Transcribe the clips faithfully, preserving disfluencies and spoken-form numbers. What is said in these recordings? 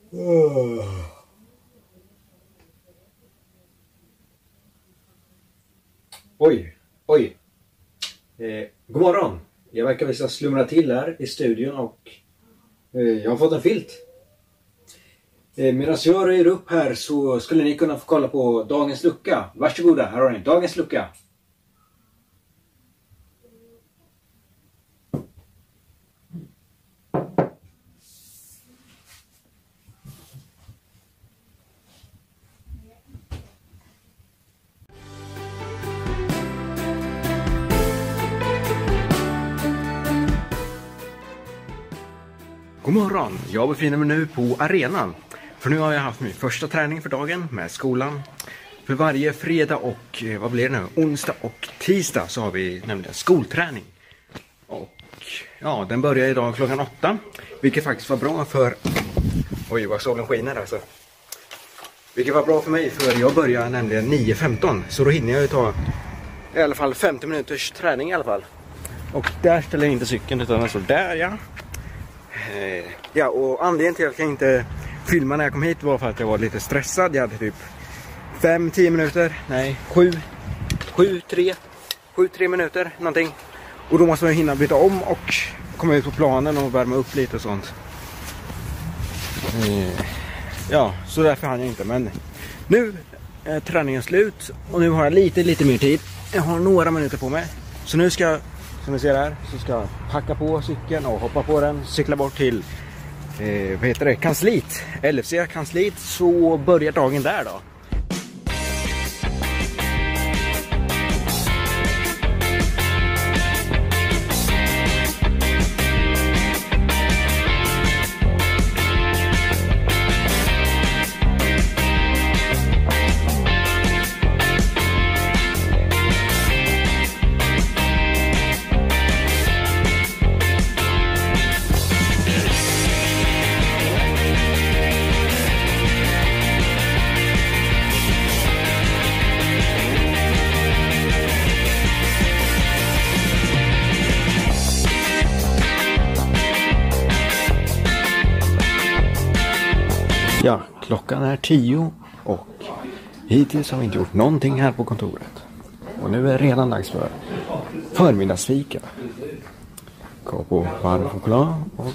Uh. Oj, oj. Eh, god morgon. Jag verkar visa slumra till här i studion och eh, jag har fått en filt. Eh, medan jag rör upp här så skulle ni kunna få kolla på dagens lucka. Varsågoda, här har ni dagens lucka. God morgon, jag befinner mig nu på arenan. För nu har jag haft min första träning för dagen med skolan. För varje fredag och, vad blir det nu, onsdag och tisdag så har vi nämligen skolträning. Och ja, den börjar idag klockan åtta. Vilket faktiskt var bra för, oj vad solen skiner alltså. Vilket var bra för mig för jag börjar nämligen nio femton. Så då hinner jag ju ta i alla fall femtio minuters träning i alla fall. Och där ställer jag inte cykeln utan alltså där ja. Ja, och anledningen till att jag inte filmade när jag kom hit var för att jag var lite stressad. Jag hade typ fem till tio minuter, nej sju, sju, tre, sju, tre minuter någonting. Och då måste jag hinna byta om och komma ut på planen och värma upp lite och sånt. Ja, så därför hann jag inte. Men nu är träningen slut och nu har jag lite, lite mer tid. Jag har några minuter på mig. Så nu ska jag, som ni ser här, så ska jag packa på cykeln och hoppa på den, cykla bort till eh, vad heter det, kansliet, L F C-kansliet, så börjar dagen där då. Ja, klockan är tio och hittills har vi inte gjort någonting här på kontoret. Och nu är det redan dags för förmiddagsfika. Gå på varm choklad och...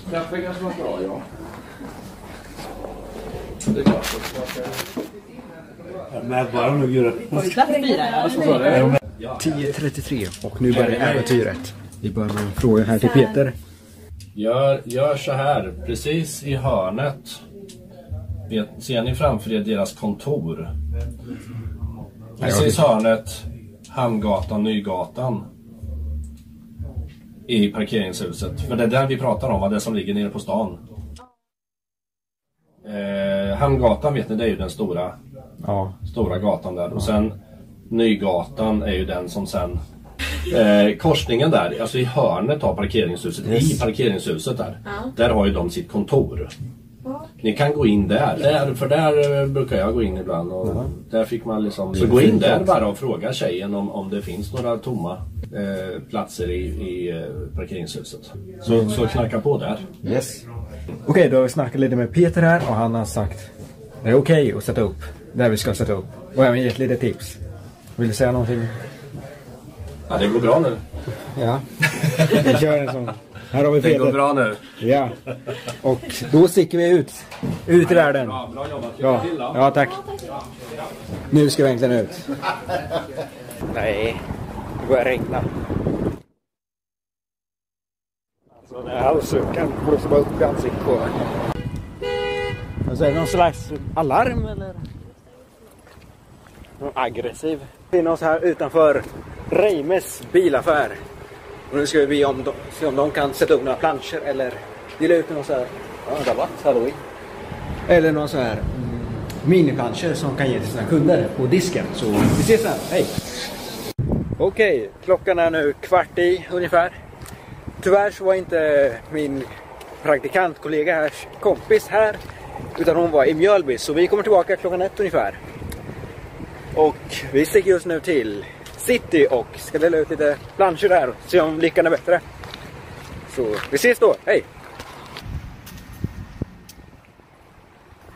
tio trettiotre och nu börjar äventyret. Vi börjar med en fråga här till Peter. Gör, gör så här, precis i hörnet. Ser ni framför er deras kontor? Precis hörnet, Hamngatan, Nygatan. I parkeringshuset. För det är där vi pratar om, vad det är som ligger nere på stan. Eh, Hamngatan vet ni, det är ju den stora, ja. stora gatan där. Och sen Nygatan är ju den som sen... Eh, korsningen där, alltså i hörnet av parkeringshuset, yes. I parkeringshuset där. Ja. Där har ju de sitt kontor. Ni kan gå in där. där, för där brukar jag gå in ibland och mm. där fick man liksom, så gå in där bara och fråga tjejen om, om det finns några tomma eh, platser i, i eh, parkeringshuset. Så, mm. så knacka på där. Yes. Okej, okay, då har vi snackat lite med Peter här och han har sagt det är okej okay att sätta upp där vi ska sätta upp. Och även gett lite tips. Vill du säga någonting? Ja, det går bra nu. Ja, vi kör en sån. Här har vi Peter. Det går bra nu. Ja, och då sticker vi ut. Ut i världen. Bra, bra jobbat. Ja. Till då. Ja, tack. Nu ska vi egentligen ut. Nej, det börjar regna. Alltså den här halssukan blåser bara upp i ansiktet på. Alltså är det någon slags alarm eller? Någon aggressiv. Vi finner oss här utanför Reimes bilaffär. Och nu ska vi be om de, se om de kan sätta upp några planscher eller dela ut någon så här, ja, rabatt, halloween. Eller någon så här mm, miniplanscher som kan ge till sina kunder på disken. Så vi ses här, hej! Okej, klockan är nu kvart i ungefär. Tyvärr så var inte min praktikantkollega här, kompis här, utan hon var i Mjölby. Så vi kommer tillbaka klockan ett ungefär. Och vi sticker just nu till City och ska dela ut lite planscher där och se om lyckan är bättre. Så vi ses då, hej!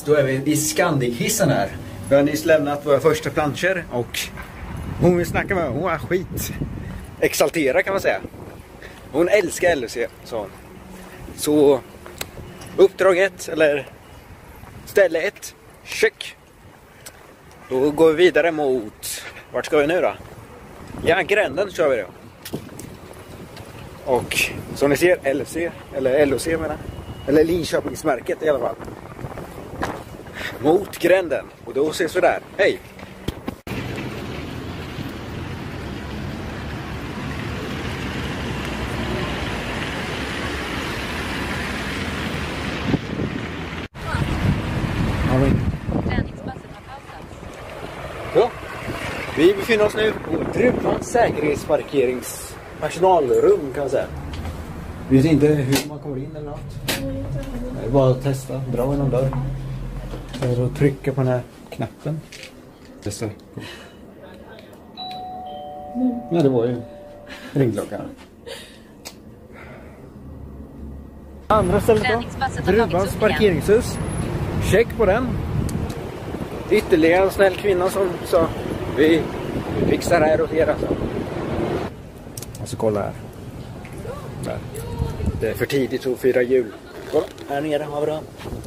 Yes, då är vi i Scandic-hissen här. Vi har nyss lämnat våra första planscher och hon vill snacka med mig. Hon är skit exalterad kan man säga. Hon älskar L C, sa hon. Så uppdrag ett, eller ställe ett, check. Då går vi vidare mot, vart ska vi nu då? Ja, gränden kör vi då. Och som ni ser, L C, eller L O C menar, eller Linköpingsmärket i alla fall. Mot gränden, och då ses vi där. Hej! Ja, vi befinner oss nu på Druvans säkerhetsparkeringspersonalrum kan man säga. Vi vet inte hur man kommer in eller något. Det är bara att testa, dra inom dörr. Så att trycka på den här knappen. Testa. Ja, det var ju ringklockan. Andra stället då. Druvans parkeringshus. Check på den. Ytterligare en snäll kvinna som sa vi fixar här och er alltså. Alltså kolla här. Där. Det är för tidigt att fira jul. Kolla, här nere har vi då.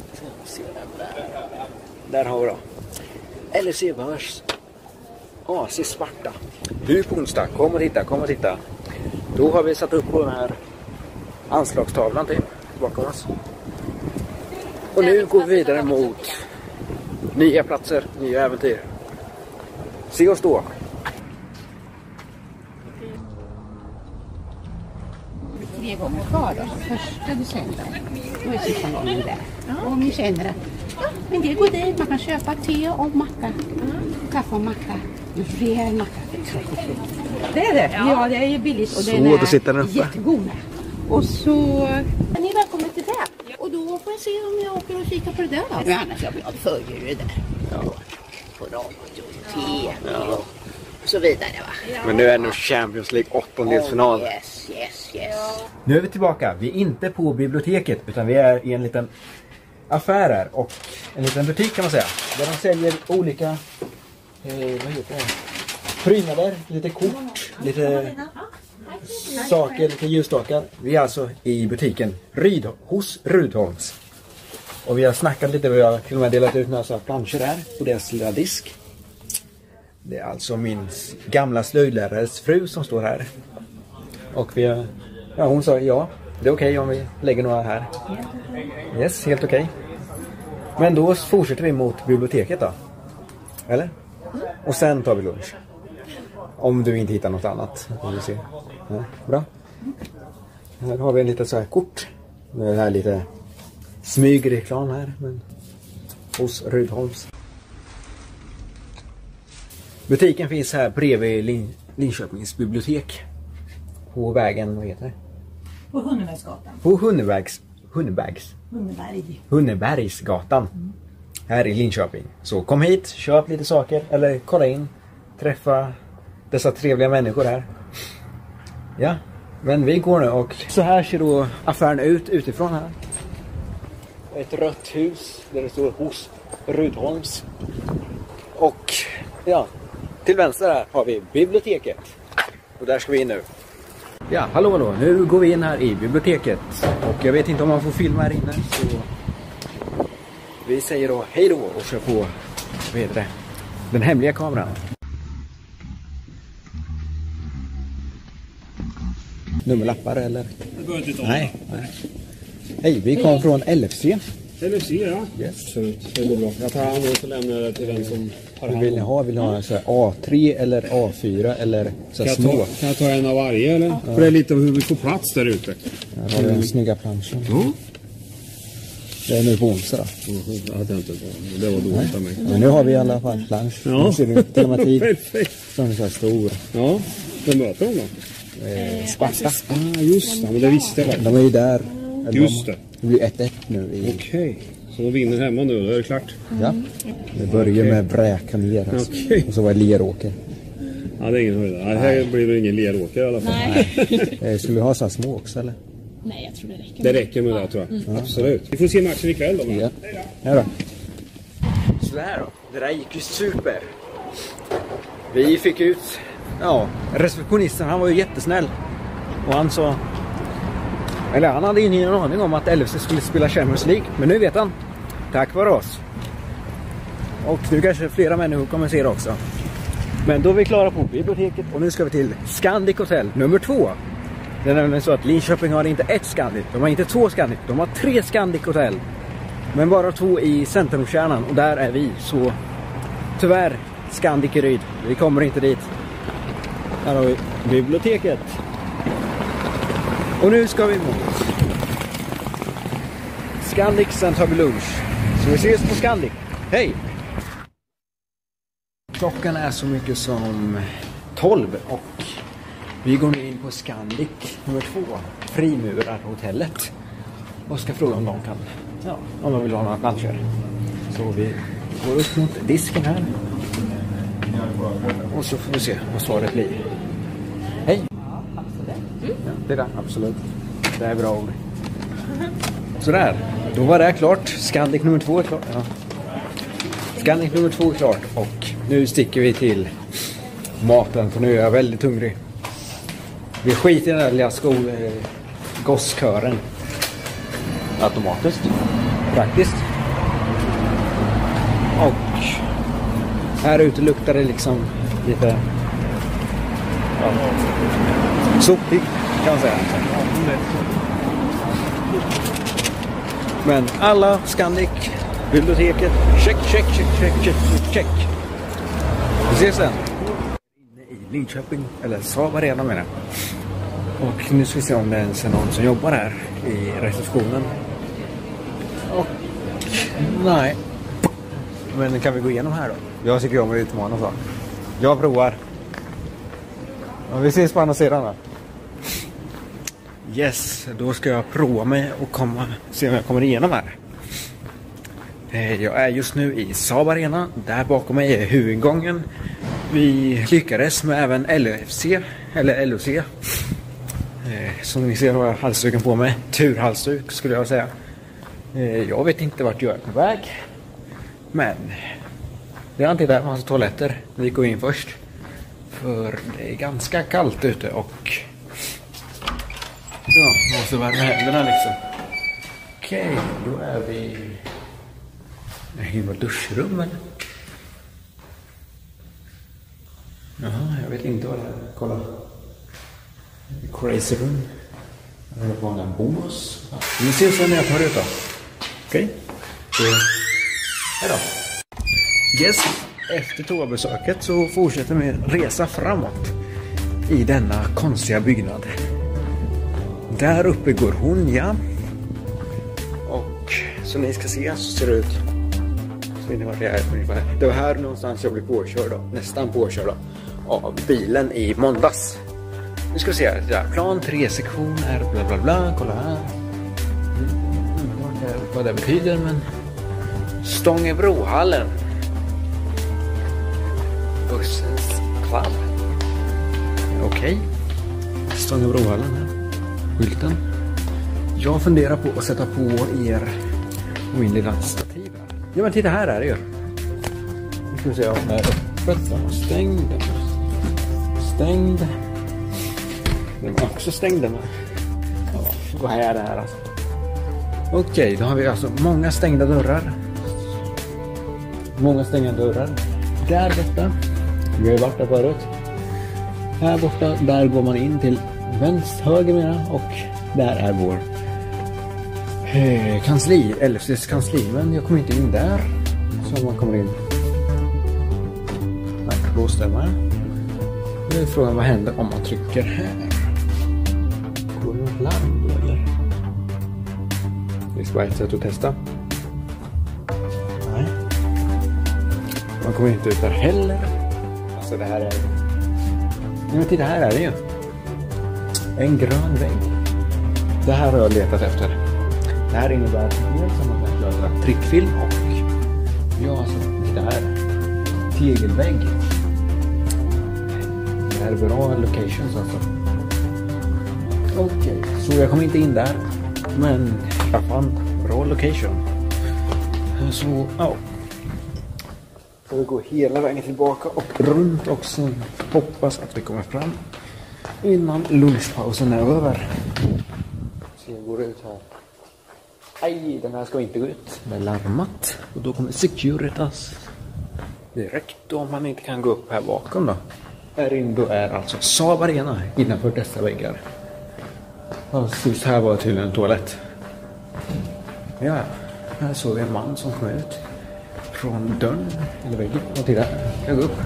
Där har vi då. L C Börs. A C Sparta. Du på onsdag. Kom och titta, kom och titta. Då har vi satt upp på den här anslagstavlan typ bakom oss. Och nu går vi vidare mot nya platser, nya äventyr. Se oss då. Tre gånger kvar då, första december. Då är sista gången där. Och om ni känner att ja, men det går dit, man kan köpa te och macka. Kaffe och macka. Rejäl macka. Det är det. Ja, det är ju billigt och så, den är sitter den jättegod. Och så är ni välkomna till det. Och då får jag se om jag åker och kika på det där då. Men annars jag följer ju det där. Ja. På radio och te och så vidare va. Men nu är det nog Champions League åttondelsfinal. Oh, yes, yes, yes. Nu är vi tillbaka. Vi är inte på biblioteket utan vi är i en liten affär här och en liten butik kan man säga. Där de säljer olika eh, vad heter det? Prydnader, lite kort, lite saker, lite ljusstakar. Vi är alltså i butiken Ryd, hos Rydholms. Och vi har snackat lite, vi har till och med delat ut några planscher här på deras lilla disk. Det är alltså min gamla slöjdlärares fru som står här. Och vi har, ja, hon sa ja, det är okej okay om vi lägger några här. Yes, helt okej. Okay. Men då fortsätter vi mot biblioteket då. Eller? Och sen tar vi lunch. Om du inte hittar något annat. Vi se. Ja, bra. Här har vi en liten så här kort. Det här lite smygreklam här. Men hos Rydholms. Butiken finns här bredvid Lin Linköpings bibliotek. På vägen, vad heter det? På Hunnebergsgatan. På Hunnebergs, Hunnebergs. Hunneberg. Hunnebergsgatan. Mm. Här i Linköping. Så kom hit, köp lite saker. Eller kolla in. Träffa dessa trevliga människor här. Ja, men vi går nu och så här ser då affären ut utifrån här. Ett rött hus där det står hos Rydholms. Och ja, till vänster här har vi biblioteket. Och där ska vi in nu. Ja, hallå hallå. Nu går vi in här i biblioteket. Och jag vet inte om man får filma här inne. Så vi säger då hej då och kör på, vad heter det, den hemliga kameran. Nummerlappar eller? Nej, nej. Hej, vi kom från L F C. L F C, ja. Yes. Så det går bra. Jag tar hand om och lämnar det till den som har hand om. Vill ni ha? Vill ni ha så här A tre eller A fyra eller så här kan små? ta, kan jag ta en av varje eller? Ja. För det är lite av hur vi får plats där ute. Här har vi den snygga planschen. Ja. Det är nu på onsdag då. Mm, jag hade inte på. Det var dåligt av mig. Men nu har vi i alla fall plansch. Ja. Ser du tematik. Perfekt. Som är så här stor. Ja. Vem möter de då? Eh, Sparta. Ah, just det. Men det visste jag. De är ju där. Just det. Det blir ett ett nu. I... Okej. Okay. Så de vinner hemma nu, då är det klart. Ja. Det börjar okay. med bräka ner. Alltså. Okay. Och så var det Leråker. Ja, det är ingen höjda. Det här blir väl ingen Leråker i alla fall. Nej. Skulle vi ha så här små också eller? Nej, jag tror det räcker. Det räcker med det, tror jag. Mm. Absolut. Vi får se matchen ikväll då. Ja. Ja då. sådär då. Det där gick ju super. Vi fick ut, ja, receptionisten, han var ju jättesnäll. Och han sa, eller han hade ingen aning om att L F C skulle spela Champions League. Men nu vet han, tack vare oss. Och nu kanske flera människor kommer se det också. Men då är vi klara på biblioteket och nu ska vi till Scandic Hotel nummer två. Det är nämligen så att Linköping har inte ett Scandic, de har inte två Scandic, de har tre Scandic Hotel. Men bara två i centrumkärnan och där är vi, så tyvärr Scandic i Ryd. Vi kommer inte dit. Här har vi biblioteket. Och nu ska vi mot Scandic, sen tar vi lunch. Så vi ses på Scandic. Hej! Klockan är så mycket som tolv och vi går nu in på Scandic nummer två, Frimurarhotellet, och ska fråga om de kan, ja, om de vill ha några luncher. Så vi går upp mot disken här och så får vi se vad svaret blir. Hej! Ja, absolut. Ja, det är det, absolut. Det är bra ord. Sådär, då var det klart. Scandic nummer två är klart. Ja. Scandic nummer två är klart och nu sticker vi till maten för nu är jag väldigt hungrig. Vi skiter i den där lilla skol, eh, gosskören. Automatiskt. Praktiskt. Och här ute luktar det liksom lite, ja, sopig kan man säga. Men alla Scandic, biblioteket, check, check, check, check, check, check. Vi ses sen. Inne i Linköping, eller Saab Arena menar jag. Och nu ska vi se om det är någon som jobbar här i receptionen. Och nej. Men kan vi gå igenom här då? Jag tycker om att utmana så. Jag provar. Och vi ses på andra sidan då. Yes, då ska jag prova mig och komma, se om jag kommer igenom här. Jag är just nu i Saab Arena. Där bakom mig är huvudgången. Vi lyckades med även L F C, eller L O C. Som ni ser har jag halsduken på mig. Turhalsduk skulle jag säga. Jag vet inte vart jag är på väg. Men det är inte där man har toaletter. Vi går in först. För det är ganska kallt ute och ja, man måste värma händerna liksom. Okej, okay, då är vi i vårt duschrum eller? Jaha, jag vet inte vad det är. Kolla. Crazy room. Det var en bonus. Ja, vi ses sen när jag tar ut då. Okej. Okay. Så, hej då. Yes, efter toabesöket så fortsätter vi resa framåt i denna konstiga byggnad. Där uppe går hon, ja. Och som ni ska se så ser det ut. Så vet ni vart jag är ungefär. Det var här någonstans jag blev påkörd då. Nästan påkörd då, av bilen i måndags. Nu ska vi se här. Ja, plan tre sektion är bla bla bla. Kolla här. Mm, vad det betyder, men Stångebrohallen. Bussens klubb. Okej. Okay. Stångebrohallen här. Skylten. Jag funderar på att sätta på er min lilla stativ här. Ja, men titta, här är det ju. Nu ska vi se om den är öppet. Den var stängd. Den var stängd. Den var också stängd. Den var... Ja, vad är det här alltså? Okej, okay, då har vi alltså många stängda dörrar. Många stängda dörrar. Där borta. Vi har varit där förut. Här borta, där går man in till vänster, höger menar, och där är vår eh, kansli, L F C:s kansli, men jag kommer inte in där. Så man kommer in. Nej, blåstämmare. Nu är frågan vad händer om man trycker här. Går det något larm då eller? Det ska vara ett sätt att testa. Nej. Man kommer inte ut där heller. Alltså det här är... Nej, men titta, här är det ju. En grön vägg. Det här har jag letat efter. Det här innebär dels att man kan göra trickfilm och ja, alltså, det här tegelvägg. Det här är bra locations alltså. Okej, okay. Så jag kommer inte in där. Men jag fann bra location. Så, ja. Så vi går hela vägen tillbaka och runt också. Hoppas att vi kommer fram innan lunchpausen är över. Så jag går ut här. Nej, den här ska inte gå ut. Det är larmat. Och då kommer Securitas direkt om man inte kan gå upp här bakom då. Här inne då är alltså Saab Arena innanför dessa väggar. Och sist här var tydligen en toalett. Ja, här såg vi en man som kom ut från dörren eller väggen. Och titta, jag går upp.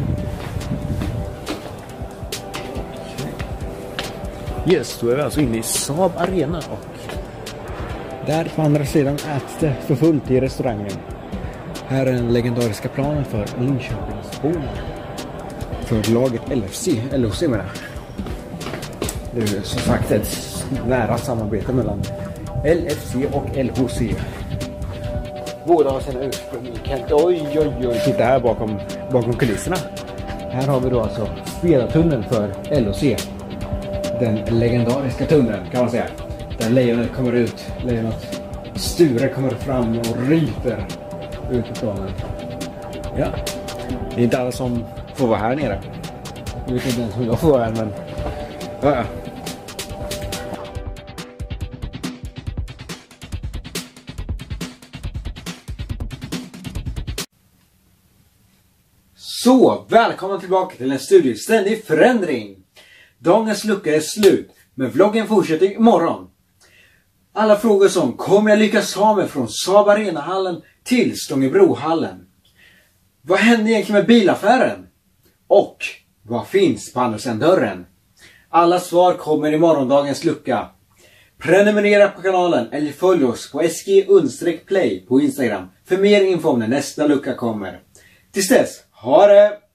Yes, då är vi alltså inne i Saab Arena och där på andra sidan äts det för fullt i restaurangen. Här är den legendariska planen för Linköpingsborna. För laget L F C, L O C menar jag. Det är som sagt ett nära samarbete mellan L F C och L H C. Båda har sina ursprung i Kent. Oj, oj, oj. Titta här bakom, bakom kulisserna. Här har vi då alltså spelartunneln för L O C. Den legendariska tunneln kan man säga. Där lejonet kommer ut. Lejonet Sture kommer fram och ryter ut på planen. Ja. Det är inte alla som får vara här nere. Jag vet inte ens hur jag får vara här, men ja, ja. Så, välkomna tillbaka till en studie ständig förändring. Dagens lucka är slut, men vloggen fortsätter imorgon. Alla frågor som kommer jag lyckas ha mig från Saab Arena-hallen till Stångebrohallen. Vad hände egentligen med bilaffären? Och vad finns på andra sidan dörren? Alla svar kommer i morgondagens lucka. Prenumerera på kanalen eller följ oss på S G play på Instagram för mer info när nästa lucka kommer. Tills dess, ha det!